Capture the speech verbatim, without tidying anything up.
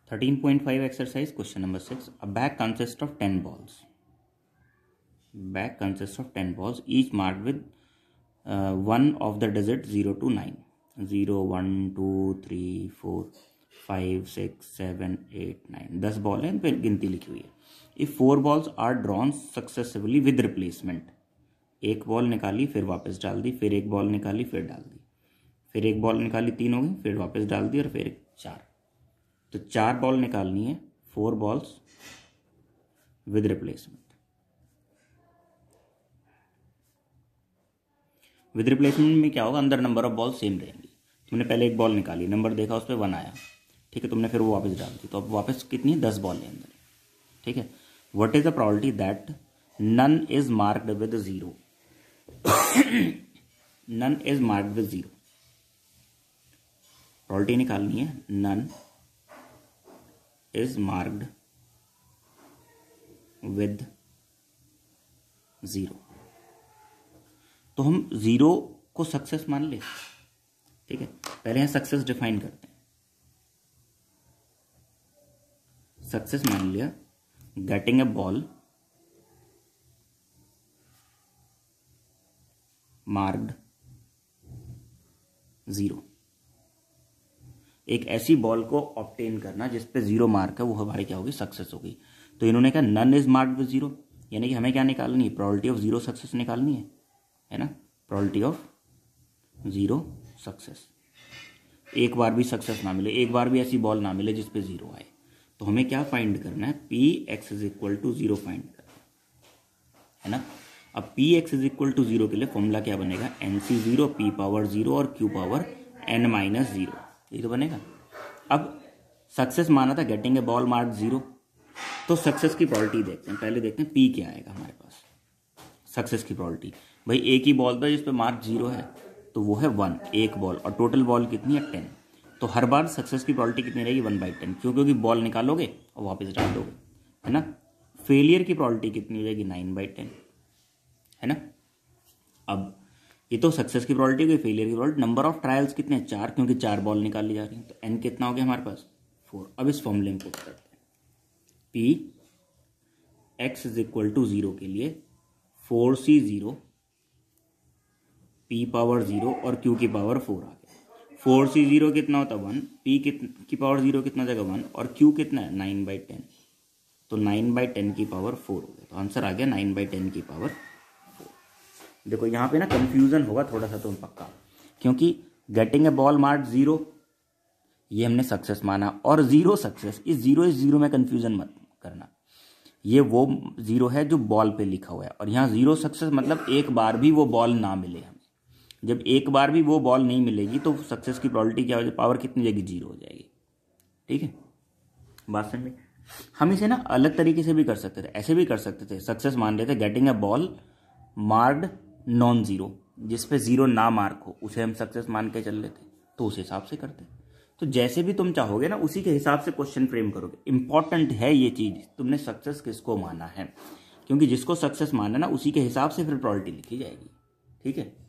thirteen point five exercise question number six. A bag consists of ten balls. Bag consists of ten balls, each marked with uh, one of the digits zero to nine. zero, one, two, three, four, five, six, seven, eight, nine. दस ball है, इन पर गिनती लिखी हुई है. If four balls are drawn successively with replacement, एक ball निकाली फिर वापस डाल दी, फिर एक बॉल निकाली फिर डाल दी, फिर एक बॉल निकाली तीन हो गई, फिर वापस डाल दी और फिर चार. तो चार बॉल निकालनी है, four balls with replacement. With replacement में क्या होगा, अंदर नंबर ऑफ बॉल सेम रहेंगी. तुमने पहले एक बॉल निकाली, नंबर देखा, उस पर वन आया, ठीक है, तुमने फिर वो वापस डाल दी, तो अब वापस कितनी है, दस बॉल है अंदर, ठीक है. What is the probability that none is marked with zero. None is marked with zero. Probability निकालनी है, none is marked with zero. तो हम जीरो को सक्सेस मान ले, ठीक है. पहले यहां सक्सेस डिफाइन करते हैं. सक्सेस मान लिया, getting a ball marked zero. एक ऐसी बॉल को ऑब्टेन करना जिसपे जीरो मार्क है, वो हमारी क्या होगी, सक्सेस होगी. तो इन्होंने कहा none is marked with zero, यानी कि हमें क्या निकालनी है, प्रोबेबिलिटी ऑफ जीरो सक्सेस निकालनी है, है ना. Probability of zero success. एक बार भी सक्सेस ना मिले, एक बार भी ऐसी बॉल ना मिले जिसपे जीरो आए, तो हमें क्या फाइंड करना है, P X is equal to zero find करना है ना. अब P X is equal to zero के लिए फॉर्मूला क्या बनेगा, N C zero, P power zero और Q power N minus zero, ये तो बनेगा. अब सक्सेस माना था getting a ball mark zero, तो सक्सेस की प्रोबेबिलिटी देखते हैं. पहले देखते हैं पी क्या आएगा हमारे पास. सक्सेस की प्रोबेबिलिटी, भाई एक ही बॉल था जिसपे मार्क जीरो है, तो वो है वन, एक बॉल, और टोटल बॉल कितनी है, टेन. तो हर बार सक्सेस की प्रोबेबिलिटी कितनी रहेगी, वन बाई टेन. क्यों, क्योंकि बॉल निकालोगे और वापस डाल दोगे, है ना. फेलियर की प्रोबेबिलिटी कितनी हो जाएगी, नाइन बाई टेन, है ना. अब ये तो सक्सेस की प्रोबेबिलिटी हुई, फेलियर की प्रोबेबिलिटी. नंबर ऑफ ट्रायल्स कितने हैं, चार, क्योंकि चार बॉल निकाली जा रही है, तो एन कितना हो गया हमारे पास, फोर. अब इस फॉर्मूले में पुट करते हैं, P X is equal to zero के लिए four C zero, P power zero और क्यू की पावर फोर आ गया. फोर सी जीरो कितना होता है, वन, पी की पावर जीरो कितना हो जाएगा, वन, और क्यू कितना है, नाइन बाई टेन. तो नाइन बाई टेन की पावर फोर हो गया. तो आंसर आ गया नाइन बाई टेन की पावर फोर. देखो यहाँ पे ना कंफ्यूजन होगा थोड़ा सा, तो पक्का, क्योंकि getting a ball mark zero ये हमने सक्सेस माना, और जीरो सक्सेस, इस जीरो इस जीरो में कंफ्यूजन मत करना. ये वो जीरो है जो बॉल पे लिखा हुआ है, और यहाँ जीरो सक्सेस मतलब एक बार भी वो बॉल ना मिले हमें. जब एक बार भी वो बॉल नहीं मिलेगी तो सक्सेस की प्रोबेबिलिटी क्या हो जाएगी, पावर कितनी जाएगी, जीरो हो जाएगी. ठीक है, बात समझ में. हम इसे ना अलग तरीके से भी कर सकते थे, ऐसे भी कर सकते थे. सक्सेस मान लेते getting a ball marked non zero, जिसपे जीरो ना मार्क हो, उसे हम सक्सेस मान के चल लेते, तो उस हिसाब से करते. तो जैसे भी तुम चाहोगे ना, उसी के हिसाब से क्वेश्चन फ्रेम करोगे. इंपॉर्टेंट है ये चीज, तुमने सक्सेस किसको माना है, क्योंकि जिसको सक्सेस माना ना, उसी के हिसाब से फिर प्रोबेबिलिटी लिखी जाएगी. ठीक है.